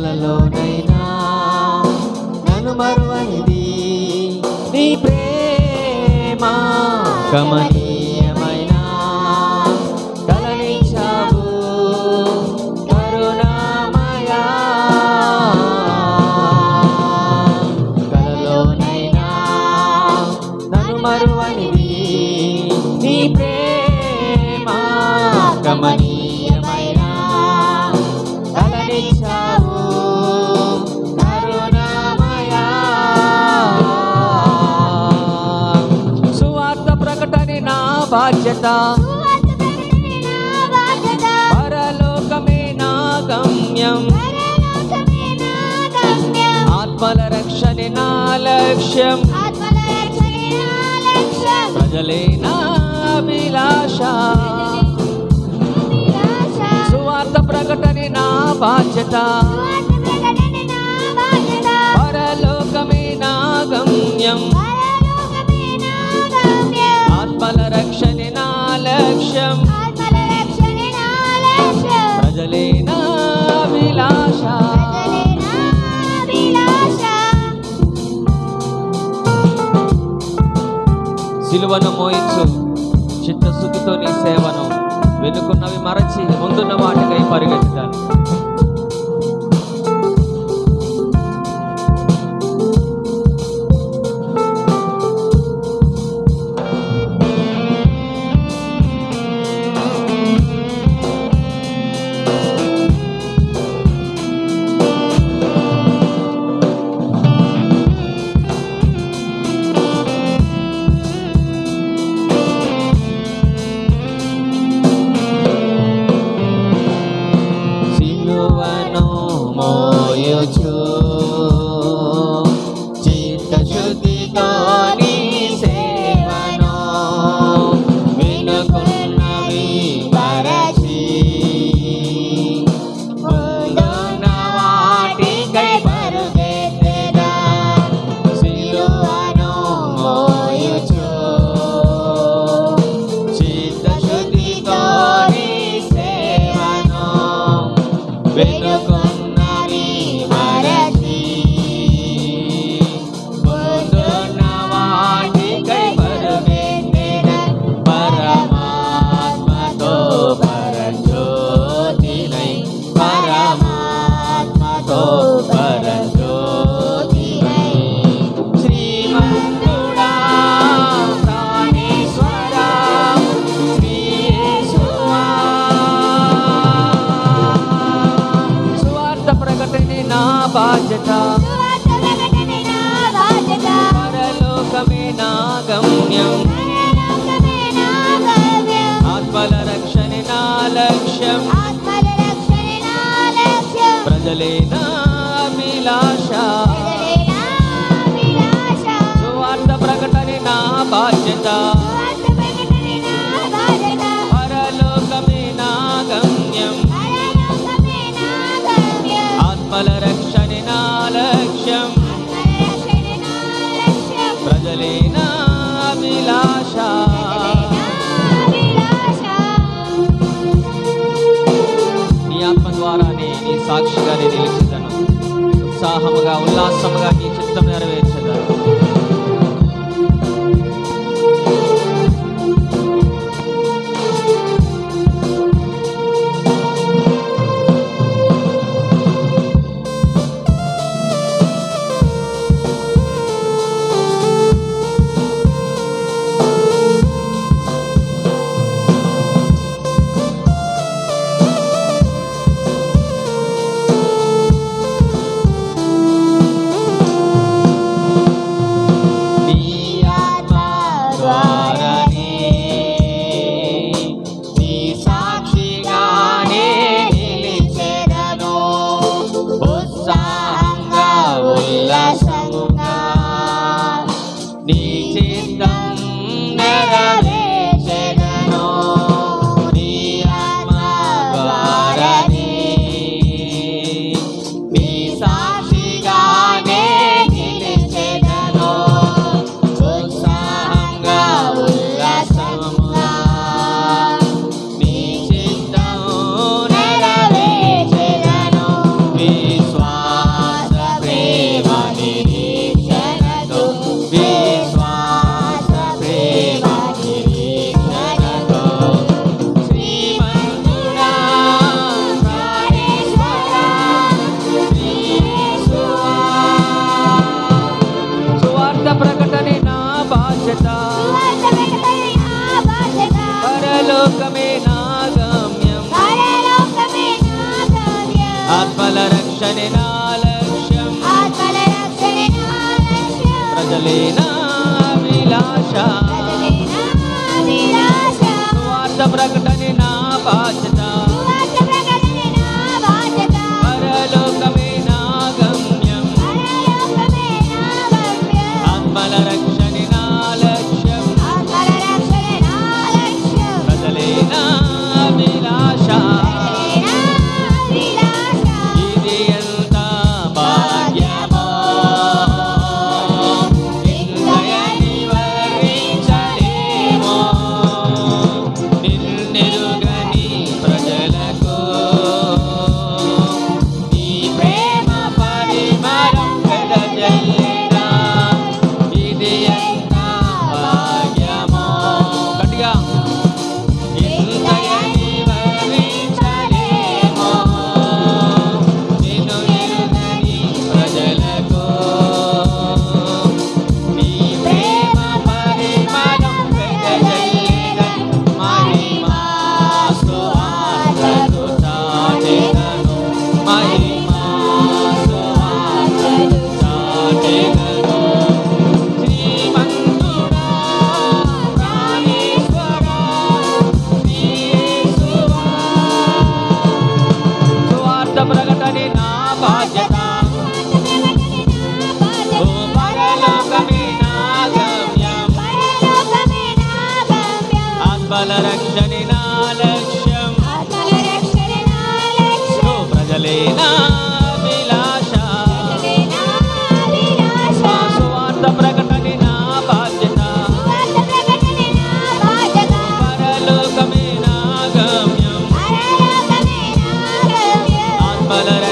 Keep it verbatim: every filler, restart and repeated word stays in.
కలలోనైనా నన్ను మరువనిది నీ ప్రేమ కమనీయమైన కలనిచ్చావు కరుణామయా కలలోనైనా నన్ను మరువనిది నీ ప్రేమ కమనీయమైన కలనిచ్చావు కరుణామయా సువార్త ప్రకటన నా బాధ్యత పరలోకమే నా గమ్యం ఆత్మల రక్షణ నా లక్ష్యం ప్రజలే నా అభిలాష సువార్త ప్రకటన నా బాధ్యత పరలోకమే నా గమ్యం ఆత్మల రక్షణ నా లక్ష్యం ప్రజలే నా అభిలాష సిలువను మోయించు చిత్తశుద్ధితో నీ సేవను వెనుకున్నవి మరచి ముందున్న వాటికై పరిగెత్తుతాను చిత్తశుద్ధితో నీ సేవను వెనుకున్నవి మరచి ముందున్న వాటికై పరుగెత్తెదా సిలువను మోయుచు చిత్తశుద్ధితో నీ సేవను వెనుకు బాధ్యత పరలోకమే నా గమ్యం ఆత్మల రక్షణ నా లక్ష్యం ప్రజలే నా అభిలాష సువార్త ప్రకటన నా బాధ్యత పరలోకమే నా గమ్యం ఆత్మల రక్షణ నా లక్ష్యం ప్రజలే నా అభిలాష నీ ఆత్మ ద్వారానే నీ సాక్షిగా నేను నిలిచెదను ఉత్సాహముగా ఉల్లాసముగా నీ చిత్తం నెరవేర్చెదను రక్షణే నా లక్ష్యం ప్రజలే నా అభిలాష సువార్త ప్రకటనే నా బాధ్యత పరలోకమే నా గమ్యం ఆత్మల రక్షణే నా లక్ష్యం ప్రజలే నా అభిలాష ఇది ఎంత భాగ్యమో ఇంతయని వర్ణించలేమో నిన్నెరుగని ప్రజలకు నీ ప్రేమ పరిమళం వెదజల్లినా ఇది ఎంత భాగ్యమో గట్టిగా ఇంతయని వర్ణించలేమో నిన్ను ఎరుగని ప్రజలకు నీ ప్రేమ పరిమళం వెదజల్లినా మహిమా సువార్తను చాటెదను మహిమా సువార్తను చాటెదను శ్రీమంతుడా ప్రాణేశ్వరా నీ యేసువా సువార్త ప్రకటనే నా బాధ్యత ఓ పరలోకమే నా గమ్యం ఆత్మల రక్షణే నా లక్ష్యం ఓ ప్రజలే నా అభిలాష ఆ సువార్త ప్రకటనే నా బాధ్యత పరలోకమే నా గమ్యం ఆత్మల